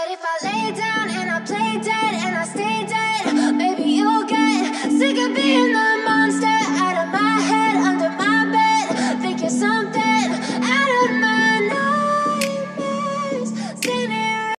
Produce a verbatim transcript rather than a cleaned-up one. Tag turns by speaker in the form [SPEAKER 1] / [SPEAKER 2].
[SPEAKER 1] But if I lay down and I play dead,